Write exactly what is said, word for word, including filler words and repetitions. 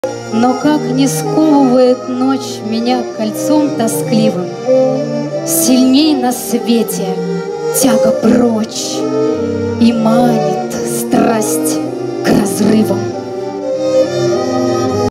Но как не сковывает ночь меня кольцом тоскливым, сильней на свете тяга прочь и манит